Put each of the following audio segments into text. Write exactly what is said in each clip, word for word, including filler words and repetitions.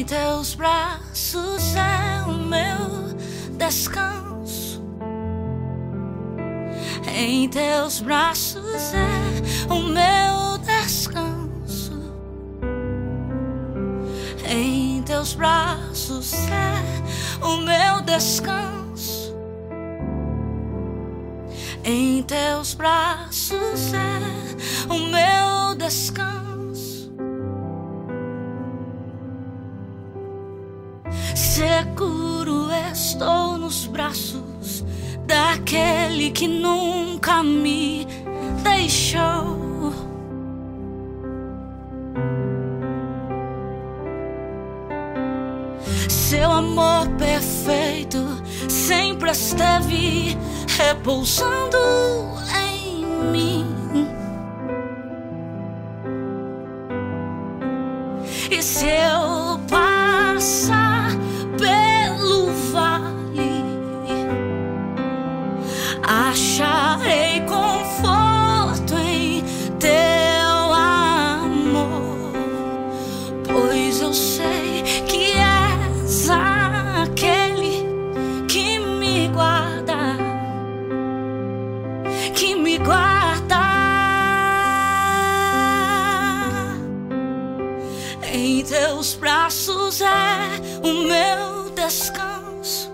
Em teus braços é o meu descanso. Em teus braços é o meu descanso. Em teus braços é o meu descanso. Em teus braços é o meu descanso. Seguro estou nos braços daquele que nunca me deixou. Seu amor perfeito sempre esteve repousando em mim. E se eu passar pelo vale, acharei conforto em teu amor, pois eu sei que és aquele que me guarda, que me guarda. Em teus braços é o meu descanso.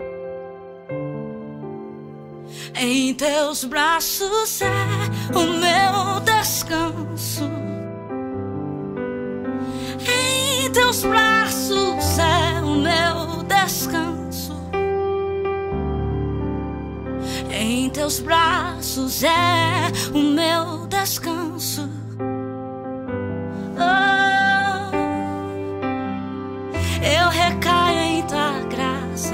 Em teus braços é o meu descanso. Em teus braços é o meu descanso. Em teus braços é o meu descanso. Oh, eu recaio em tua graça.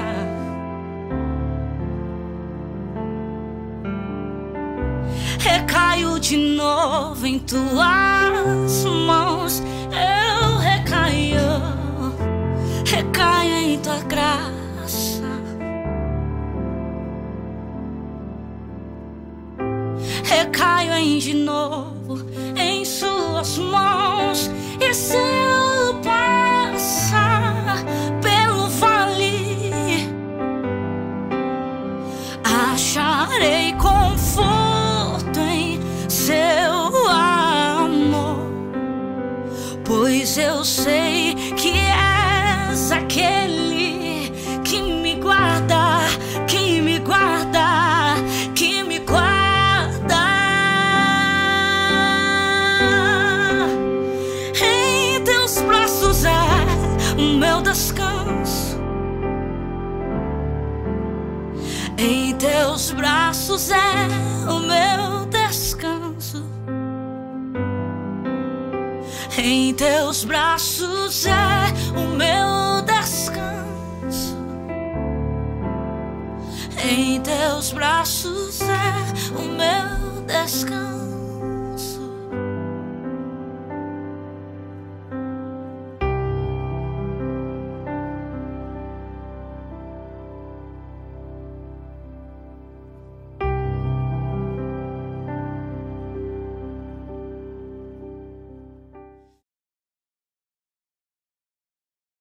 Recaio de novo em tuas mãos. Eu recaio, recaio em tua graça. Recaio em de novo em suas mãos. E se eu passar pelo vale, acharei conforto em seu amor, pois eu sei que és aquele que me guarda, que me guarda, que me guarda. Em teus braços é o meu descanso. Em teus braços é o meu descanso. Em teus braços é o meu descanso. Em teus braços é o meu descanso.